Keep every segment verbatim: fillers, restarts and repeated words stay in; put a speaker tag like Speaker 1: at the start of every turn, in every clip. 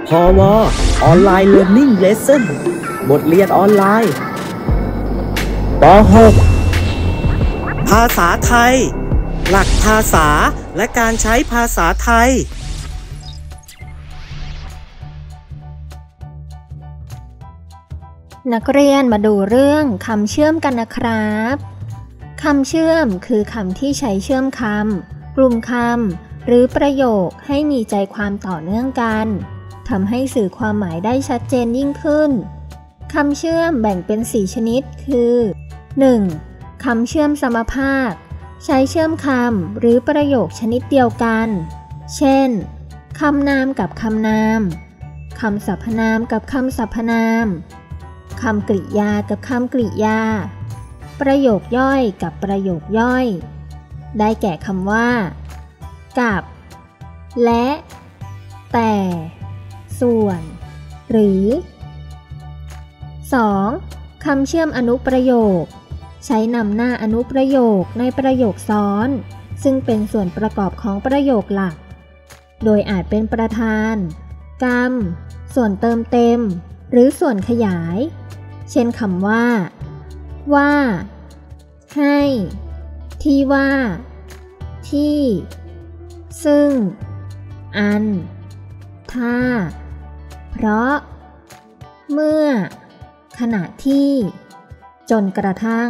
Speaker 1: พวออนไลน์ Learning Lesson บทเรียนออนไลน์ป หก ภาษาไทยหลักภาษาและการใช้ภาษาไทย
Speaker 2: นักเรียนมาดูเรื่องคำเชื่อมกันนะครับคำเชื่อมคือคำที่ใช้เชื่อมคำกลุ่มคำหรือประโยคให้มีใจความต่อเนื่องกันทำให้สื่อความหมายได้ชัดเจนยิ่งขึ้นคำเชื่อมแบ่งเป็นสี่ชนิดคือ หนึ่ง. คำเชื่อมสมภาคใช้เชื่อมคำหรือประโยคชนิดเดียวกันเช่นคำนามกับคำนามคำสรรพนามกับคำสรรพนามคำกริยากับคำกริยาประโยคย่อยกับประโยคย่อยได้แก่คำว่ากับและแต่ส่วนหรือ สอง. คำเชื่อมอนุประโยคใช้นำหน้าอนุประโยคในประโยคซ้อนซึ่งเป็นส่วนประกอบของประโยคหลักโดยอาจเป็นประธานกรรมส่วนเติมเต็มหรือส่วนขยายเช่นคำว่าว่าให้ที่ว่าที่ซึ่งอันถ้าเพราะเมื่อขณะที่จนกระทั่ง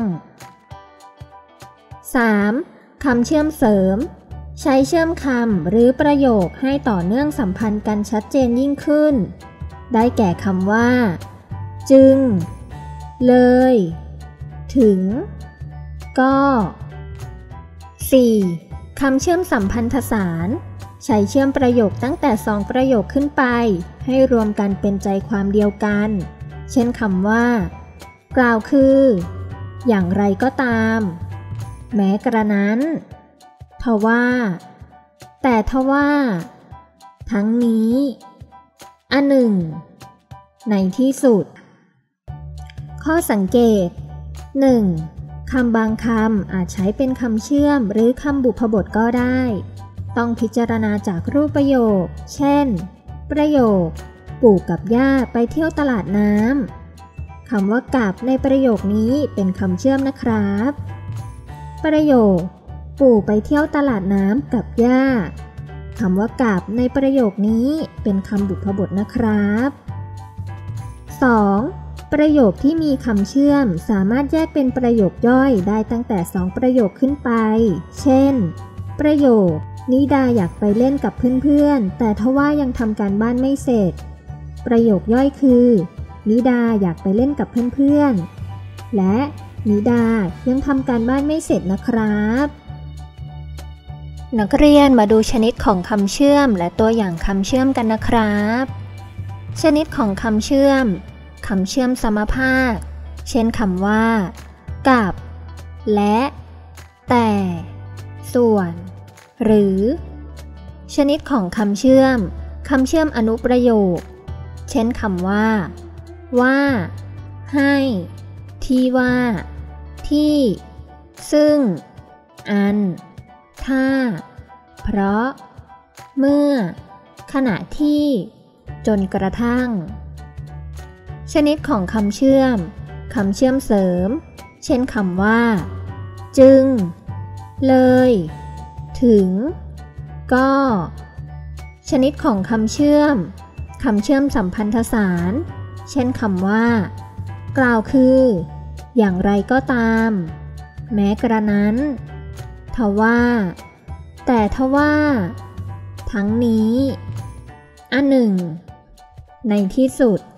Speaker 2: สาม. คำเชื่อมเสริมใช้เชื่อมคำหรือประโยคให้ต่อเนื่องสัมพันธ์กันชัดเจนยิ่งขึ้นได้แก่คำว่าจึงเลยถึงก็ สี่. คำเชื่อมสัมพันธสารใช้เชื่อมประโยคตั้งแต่สองประโยคขึ้นไปให้รวมกันเป็นใจความเดียวกันเช่นคำว่ากล่าวคืออย่างไรก็ตามแม้กระนั้นทว่าแต่ทว่าทั้งนี้อันหนึ่งในที่สุดข้อสังเกต หนึ่ง. คำบางคำอาจใช้เป็นคำเชื่อมหรือคำบุพบทก็ได้ต้องพิจารณาจากรูปประโยคเช่นประโยคปู่กับย่าไปเที่ยวตลาดน้ำคำว่ากับในประโยคนี้เป็นคำเชื่อมนะครับประโยคปู่ไปเที่ยวตลาดน้ำกับย่าคำว่ากับในประโยคนี้เป็นคำบุพบทนะครับ สอง. ประโยคที่มีคำเชื่อมสามารถแยกเป็นประโยคย่อยได้ตั้งแต่สองประโยคขึ้นไปเช่นประโยคนิดาอยากไปเล่นกับเพื่อนๆแต่ทว่ายังทำการบ้านไม่เสร็จประโยคย่อยคือนิดาอยากไปเล่นกับเพื่อนๆและนิดายังทำการบ้านไม่เสร็จนะครับนักเรียนมาดูชนิดของคำเชื่อมและตัวอย่างคำเชื่อมกันนะครับชนิดของคำเชื่อมคำเชื่อมสมภาคเช่นคำว่ากับและแต่ส่วนหรือชนิดของคำเชื่อมคำเชื่อมอนุประโยคเช่นคำว่าว่าให้ที่ว่าที่ซึ่งอันถ้าเพราะเมื่อขณะที่จนกระทั่งชนิดของคำเชื่อมคำเชื่อมเสริมเช่นคำว่าจึงเลยถึงก็ชนิดของคำเชื่อมคำเชื่อมสัมพันธสารเช่นคำว่ากล่าวคืออย่างไรก็ตามแม้กระนั้นทว่าแต่ทว่าทั้งนี้อันหนึ่งในที่สุด